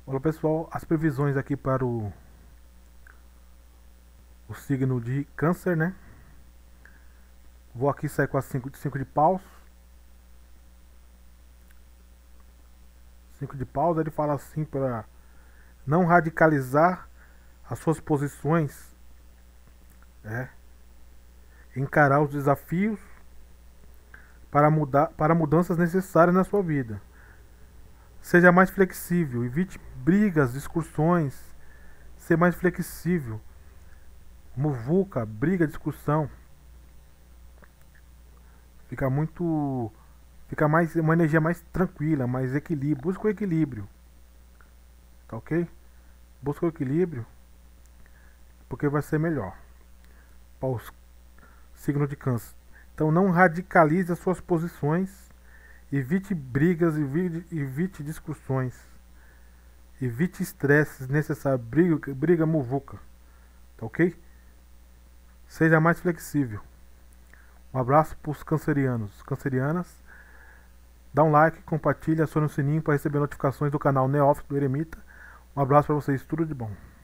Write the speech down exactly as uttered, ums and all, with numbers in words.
Olá pessoal, as previsões aqui para o, o signo de Câncer, né? Vou aqui sair com a cinco de, cinco de paus. cinco de paus, ele fala assim para não radicalizar as suas posições, né? Encarar os desafios para, mudar, para mudanças necessárias na sua vida. Seja mais flexível, evite brigas, discussões, ser mais flexível. Muvuca, briga, discussão. Fica muito. Fica mais uma energia mais tranquila, mais equilíbrio. Busca o equilíbrio. Tá ok? Busca o equilíbrio. Porque vai ser melhor. Para os signos de câncer. Então não radicalize as suas posições. Evite brigas, evite, evite discussões. Evite estresses necessários. Briga, briga muvuca. Tá ok? Seja mais flexível. Um abraço para os cancerianos, cancerianas. Dá um like, compartilha, aciona o sininho para receber notificações do canal Neófito do Eremita. Um abraço para vocês, tudo de bom.